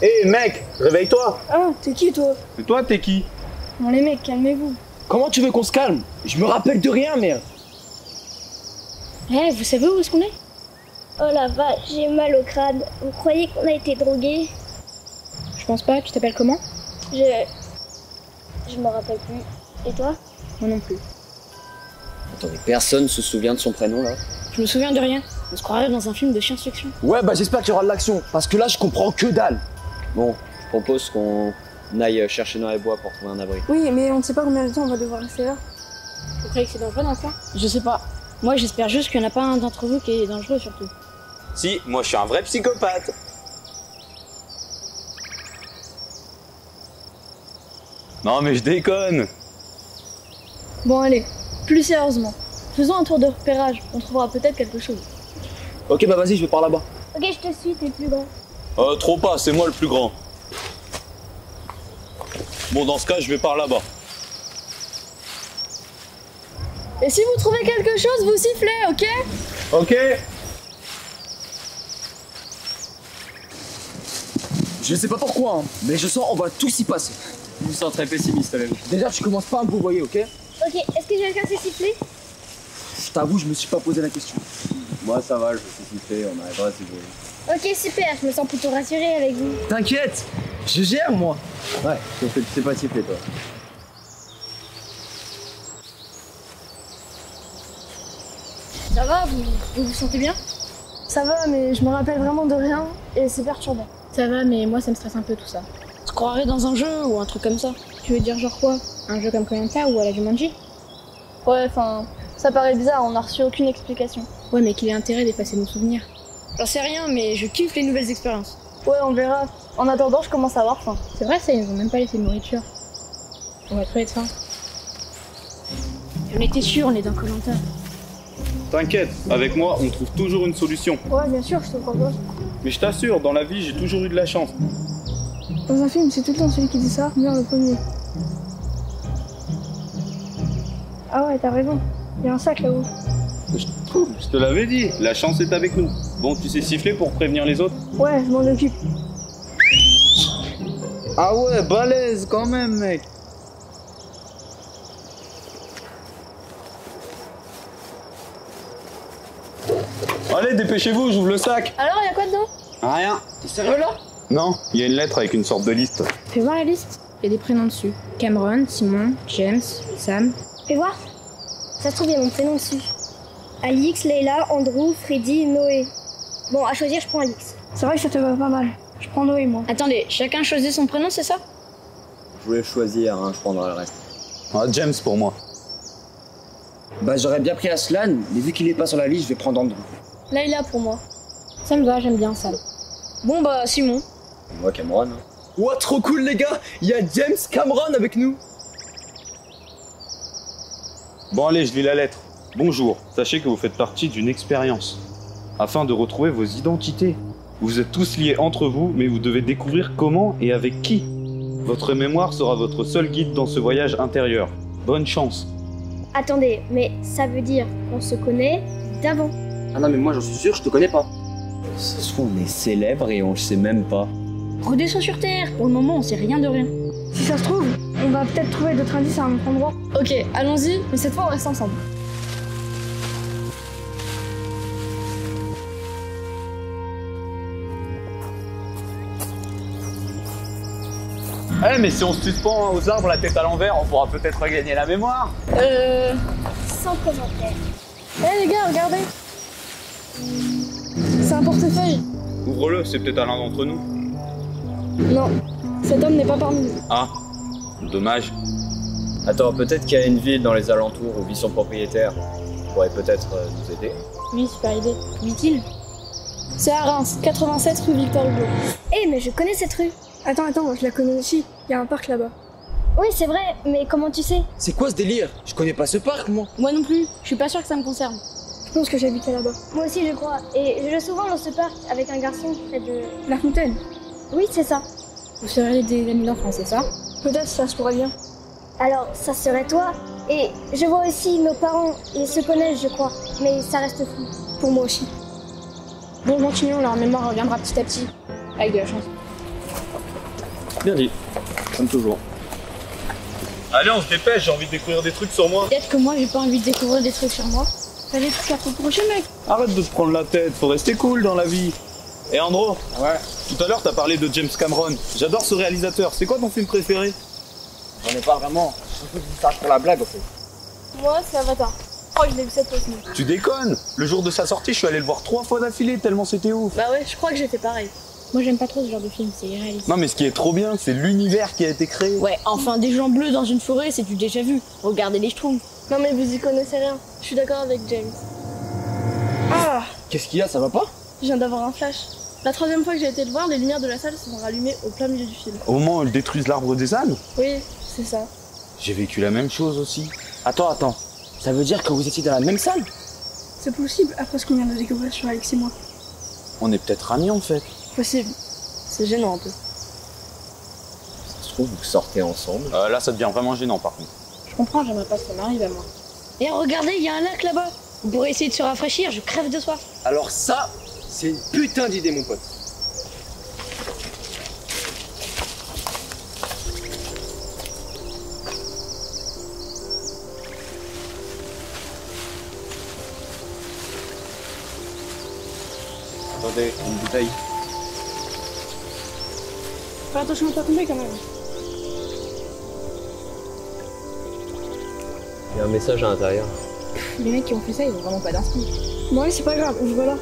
Hé mec, réveille-toi. Ah, t'es qui toi? Et toi, t'es qui? Bon les mecs, calmez-vous. Comment tu veux qu'on se calme? Je me rappelle de rien, merde. Eh, vous savez où est-ce qu'on est? Oh la vache, j'ai mal au crâne. Vous croyez qu'on a été drogués? Je pense pas, tu t'appelles comment? Je me rappelle plus. Et toi? Moi non plus. Attendez, personne se souvient de son prénom là? Je me souviens de rien. On se croirait dans un film de science-fiction. Ouais, bah j'espère qu'il y aura de l'action, parce que là je comprends que dalle. Bon, je propose qu'on aille chercher dans les bois pour trouver un abri. Oui, mais on ne sait pas combien de temps on va devoir rester là. Vous croyez que c'est dangereux dans le coin? Je sais pas. Moi j'espère juste qu'il n'y en a pas un d'entre vous qui est dangereux surtout. Si, moi je suis un vrai psychopathe. Non mais je déconne. Bon allez, plus sérieusement. Faisons un tour de repérage, on trouvera peut-être quelque chose. Ok, bah vas-y, je vais par là-bas. Ok, je te suis, t'es plus grand. Trop pas, c'est moi le plus grand. Bon, dans ce cas, je vais par là-bas. Et si vous trouvez quelque chose, vous sifflez, ok? Ok. Je sais pas pourquoi, hein, mais je sens on va tous y passer. Je vous sens très pessimiste, l'ami. Déjà, tu commences pas à me vous voyez, ok? Ok, est-ce que quelqu'un s'est sifflé? Je t'avoue, je me suis pas posé la question. Moi, ça va, je me suis sifflé, on arrivera si vous voulez. Ok, super, je me sens plutôt rassurée avec vous. T'inquiète, je gère moi. Ouais, sauf que tu sais pas siffler, toi. Ça va, vous vous sentez bien? Ça va, mais je me rappelle vraiment de rien et c'est perturbant. Ça va, mais moi ça me stresse un peu tout ça. Je croirais dans un jeu ou un truc comme ça. Tu veux dire genre quoi? Un jeu comme Koh-Lanta ou à la Jumanji? Ouais, enfin, ça paraît bizarre, on n'a reçu aucune explication. Ouais, mais quel est l'intérêt d'effacer nos souvenirs? J'en sais rien, mais je kiffe les nouvelles expériences. Ouais, on verra. En attendant, je commence à avoir faim. C'est vrai, ça, ils nous ont même pas laissé de nourriture. On va trouver de faim. On était sûr, on est dans Koh-Lanta. T'inquiète, avec moi, on trouve toujours une solution. Ouais, bien sûr, je te propose. Mais je t'assure, dans la vie, j'ai toujours eu de la chance. Dans un film, c'est tout le temps celui qui dit ça, meurt le premier. Ah ouais, t'as raison. Il y a un sac là-haut. Je te l'avais dit, la chance est avec nous. Bon, tu sais siffler pour prévenir les autres? Ouais, je m'en occupe. Ah ouais, balèze quand même, mec. Allez, dépêchez-vous, j'ouvre le sac. Alors, il y a quoi dedans? Rien. T'es sérieux là? Non, il y a une lettre avec une sorte de liste. Fais voir la liste. Il y a des prénoms dessus. Cameron, Simon, James, Sam. Fais voir. Ça se trouve, il y a mon prénom dessus. Alix, Leila, Andrew, Freddy, Noé. Bon, à choisir, je prends Alix. C'est vrai que ça te va pas mal. Je prends Noé, moi. Attendez, chacun choisit son prénom, c'est ça? Je voulais choisir, hein, je prendrai le reste. Ah, James pour moi. Bah j'aurais bien pris Aslan, mais vu qu'il est pas sur la liste, je vais prendre Andrew. Leila pour moi. Ça me va, j'aime bien ça. Bon bah, Simon. Moi, Cameron. Ouah, trop cool les gars, il y a James Cameron avec nous. Bon allez, je lis la lettre. Bonjour, sachez que vous faites partie d'une expérience. Afin de retrouver vos identités. Vous êtes tous liés entre vous, mais vous devez découvrir comment et avec qui. Votre mémoire sera votre seul guide dans ce voyage intérieur. Bonne chance. Attendez, mais ça veut dire qu'on se connaît d'avant. Ah non mais moi j'en suis sûr, je te connais pas. Ça se trouve on est célèbre et on le sait même pas. Redescends sur Terre. Pour le moment, on sait rien de rien. Si ça se trouve, on va peut-être trouver d'autres indices à un autre endroit. Ok, allons-y, mais cette fois on reste ensemble. Eh mais si on se suspend aux arbres la tête à l'envers, on pourra peut-être regagner la mémoire. Sans commentaire. Eh les gars, regardez. C'est un portefeuille. Ouvre-le, c'est peut-être à l'un d'entre nous. Non, cet homme n'est pas parmi nous. Ah, dommage. Attends, peut-être qu'il y a une ville dans les alentours où vit son propriétaire. Il pourrait peut-être nous aider. Oui, super idée. Où vit-il? C'est à Reims, 87 rue Victor Hugo. Eh, mais je connais cette rue. Attends, je la connais aussi. Il y a un parc là-bas. Oui, c'est vrai, mais comment tu sais? C'est quoi ce délire? Je connais pas ce parc moi. Moi non plus, je suis pas sûre que ça me concerne. Je pense que j'habitais là-bas. Moi aussi, je crois. Et je vais souvent dans ce parc avec un garçon près de... La fontaine. Oui, c'est ça. Vous seriez des amis d'enfance, c'est ça? Peut-être, ça se pourrait bien. Alors, ça serait toi. Et je vois aussi nos parents. Ils se connaissent, je crois. Mais ça reste flou. Pour moi aussi. Bon, continuons, leur mémoire reviendra petit à petit. Avec de la chance. Bien dit. Comme toujours. Allez, on se dépêche, j'ai envie de découvrir des trucs sur moi. Peut-être que moi j'ai pas envie de découvrir des trucs sur moi. T'as des trucs à te reprocher, mec. Arrête de te prendre la tête, faut rester cool dans la vie. Et Andro, Ouais. tout à l'heure t'as parlé de James Cameron. J'adore ce réalisateur, c'est quoi ton film préféré? J'en ai pas vraiment. Je dis ça pour la blague, en fait. Moi, c'est Avatar. Je crois que je l'ai vu cette fois aussi. Tu déconnes. Le jour de sa sortie, je suis allé le voir 3 fois d'affilée, tellement c'était ouf. Bah ouais, je crois que j'ai fait pareil. Moi, j'aime pas trop ce genre de film, c'est irréaliste. Non mais ce qui est trop bien, c'est l'univers qui a été créé. Ouais, enfin, des gens bleus dans une forêt, c'est du déjà vu. Regardez les Schtroumpfs. Non mais vous y connaissez rien. Je suis d'accord avec James. Ah, Qu'est-ce qu'il y a, ça va pas? je viens d'avoir un flash. La 3e fois que j'ai été le voir, les lumières de la salle se sont rallumées au plein milieu du film. Au moment où ils détruisent l'arbre des ânes, Oui, c'est ça. j'ai vécu la même chose aussi. Attends. Ça veut dire que vous étiez dans la même salle? C'est possible, après ce qu'on vient de découvrir sur Alex et moi. On est peut-être amis en fait. Possible. C'est gênant un peu. Ça se trouve, vous sortez ensemble. Là ça devient vraiment gênant par contre. Je comprends, j'aimerais pas que ça m'arrive à moi. Et regardez, il y a un lac là-bas. Vous pourrez essayer de se rafraîchir, je crève de soif. Alors ça, c'est une putain d'idée, mon pote. Attendez, une bouteille. Fais attention à pas tomber quand même. Il y a un message à l'intérieur. Les mecs qui ont fait ça, ils ont vraiment pas d'inspi. Bon, ouais, c'est pas grave, on se voit là.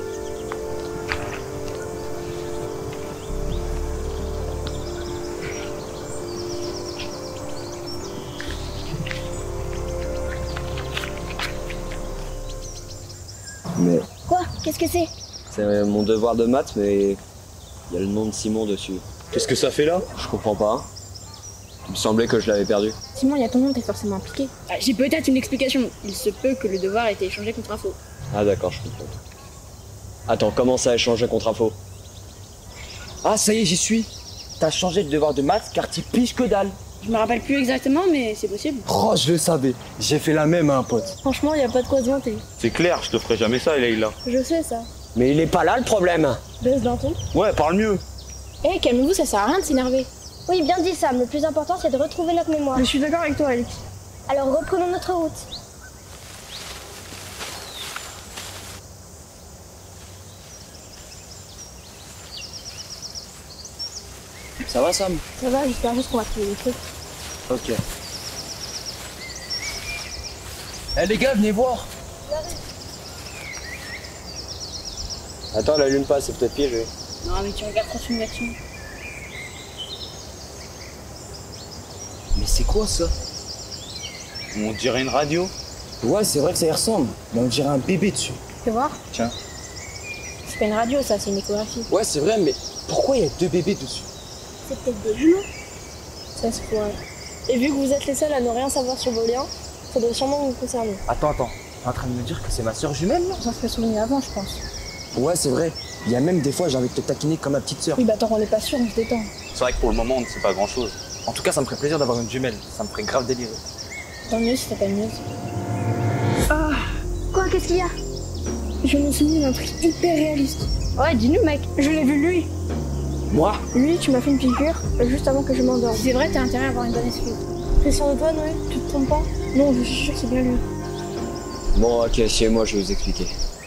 Mais Quoi? Qu'est-ce que c'est? c'est mon devoir de maths, mais il y a le nom de Simon dessus. Qu'est-ce que ça fait là? Je comprends pas. Il me semblait que je l'avais perdu. Simon, il y a ton nom, t'es forcément impliqué. Ah, j'ai peut-être une explication. Il se peut que le devoir ait été échangé contre un faux. Ah d'accord, je comprends. Attends, comment ça a changé contre info? Ah, ça y est, j'y suis. T'as changé de devoir de maths car t'y piges que dalle. Je me rappelle plus exactement, mais c'est possible. Oh, je le savais. J'ai fait la même à un pote. Franchement, y a pas de quoi se vanter. C'est clair, je te ferai jamais ça Leïla. Je sais ça. Mais il est pas là le problème. Baisse d'un ton. Ouais, parle mieux. Eh, calmez-vous, ça sert à rien de s'énerver. Oui, bien dit Sam, le plus important c'est de retrouver notre mémoire. Je suis d'accord avec toi, Alex. Alors reprenons notre route. Ça va, Sam? Ça va, j'espère juste qu'on va trouver des trucs. Ok. Eh les gars, venez voir. Attends, la lune passe, c'est peut-être piégé. Non, mais tu regardes trop une action. Mais c'est quoi ça? On dirait une radio. Ouais, c'est vrai que ça y ressemble. Mais on dirait un bébé dessus. Fais voir. Tiens. C'est pas une radio, ça, c'est une échographie. Ouais, c'est vrai, mais pourquoi il y a 2 bébés dessus? C'est peut-être des jumeaux. Ça se pourrait. Et vu que vous êtes les seuls à ne rien savoir sur vos liens, ça doit sûrement vous concerner. Attends. T'es en train de me dire que c'est ma soeur jumelle, là? Ça se fait souvenir avant, je pense. Ouais, c'est vrai. Il y a même des fois, j'ai envie de te taquiner comme ma petite sœur. Oui, bah tant qu'on n'est pas sûr, on se détend. C'est vrai que pour le moment on ne sait pas grand chose. En tout cas, ça me ferait plaisir d'avoir une jumelle. Ça me ferait grave délirer. Tant mieux si t'as pas mieux. Quoi? Qu'est-ce qu'il y a? Je me souviens d'un truc hyper réaliste. Ouais, dis-nous, mec, je l'ai vu lui. Moi? Lui, tu m'as fait une piqûre juste avant que je m'endorme. C'est vrai, t'as intérêt à avoir une bonne excuse. T'es sûr de toi, Noé? Tu te trompes pas? Non, je suis sûr que c'est bien lui. Bon, ok, suivez-moi, je vais vous expliquer.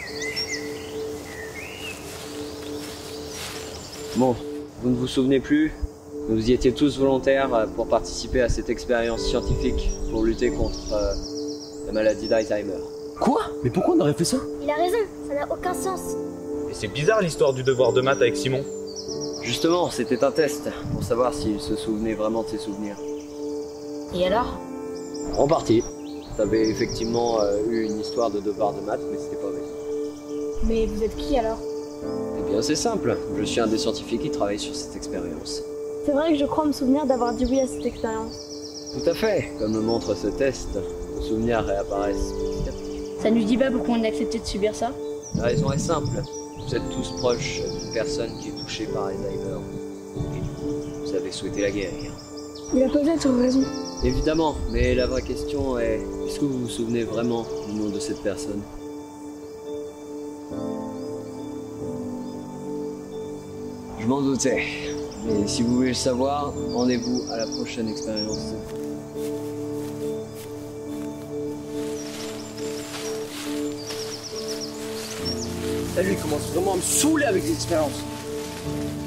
Bon, vous ne vous souvenez plus? Vous y étiez tous volontaires pour participer à cette expérience scientifique pour lutter contre la maladie d'Alzheimer. Quoi? Mais pourquoi on aurait fait ça? Il a raison, ça n'a aucun sens. Et c'est bizarre l'histoire du devoir de maths avec Simon. Justement, c'était un test pour savoir s'il se souvenait vraiment de ses souvenirs. Et alors? En partie. T'avais effectivement eu une histoire de devoir de maths, mais c'était pas vrai. Mais vous êtes qui alors? Eh bien, c'est simple. Je suis un des scientifiques qui travaille sur cette expérience. C'est vrai que je crois me souvenir d'avoir dit oui à cette expérience. Tout à fait. Comme le montre ce test, vos souvenirs réapparaissent petit à petit. Ça nous dit pas pourquoi on a accepté de subir ça? La raison est simple. Vous êtes tous proches d'une personne qui est touchée par Alzheimer. Et du coup, vous avez souhaité la guérir. Il a peut-être raison. Évidemment, mais la vraie question est, est-ce que vous vous souvenez vraiment du nom de cette personne? Je m'en doutais. Mais si vous voulez le savoir, rendez-vous à la prochaine expérience. Là, lui, il commence vraiment à me saouler avec des expériences.